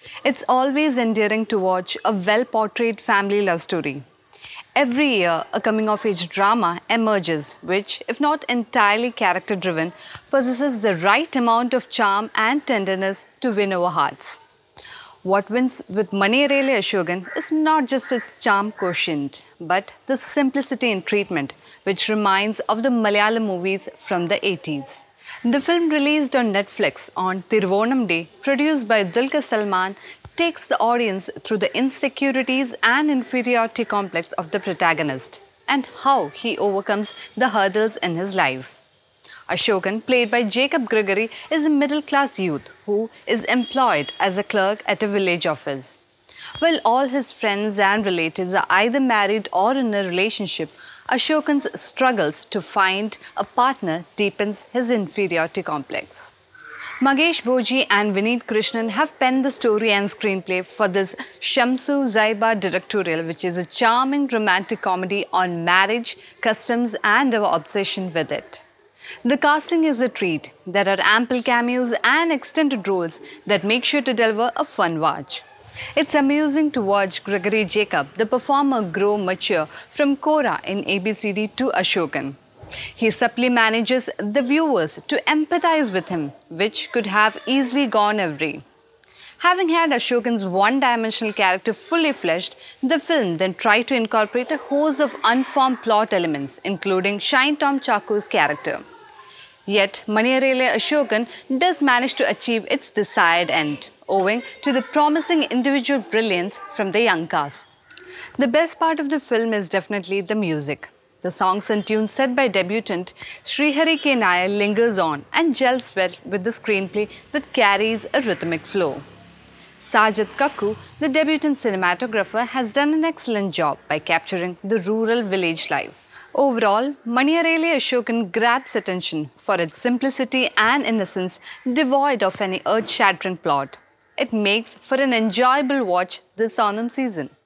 It's always endearing to watch a well-portrayed family love story. Every year, a coming-of-age drama emerges which, if not entirely character-driven, possesses the right amount of charm and tenderness to win over hearts. What wins with Maniyarayile Ashokan is not just its charm quotient, but the simplicity in treatment, which reminds of the Malayalam movies from the 80s. The film, released on Netflix on Onam Day, produced by Dulquer Salman, takes the audience through the insecurities and inferiority complex of the protagonist and how he overcomes the hurdles in his life. Ashokan, played by Jacob Gregory, is a middle-class youth who is employed as a clerk at a village office. While all his friends and relatives are either married or in a relationship, Ashokan's struggles to find a partner deepens his inferiority complex. Magesh Boji and Vineet Krishnan have penned the story and screenplay for this Shamsu Zaiba directorial, which is a charming romantic comedy on marriage, customs and our obsession with it. The casting is a treat. There are ample cameos and extended roles that make sure to deliver a fun watch. It's amusing to watch Gregory Jacob, the performer, grow mature from Cora in ABCD to Ashokan. He subtly manages the viewers to empathize with him, which could have easily gone awry. Having had Ashokan's one-dimensional character fully fleshed, the film then tried to incorporate a host of unformed plot elements, including Shine Tom Chaku's character. Yet, Maniyarayile Ashokan does manage to achieve its desired end, owing to the promising individual brilliance from the young cast. The best part of the film is definitely the music. The songs and tunes set by debutant Srihari K. Nair lingers on and gels well with the screenplay that carries a rhythmic flow. Sajid Kakku, the debutant cinematographer, has done an excellent job by capturing the rural village life. Overall, Maniyarayile Ashokan grabs attention for its simplicity and innocence, devoid of any earth-shattering plot. It makes for an enjoyable watch this Onam season.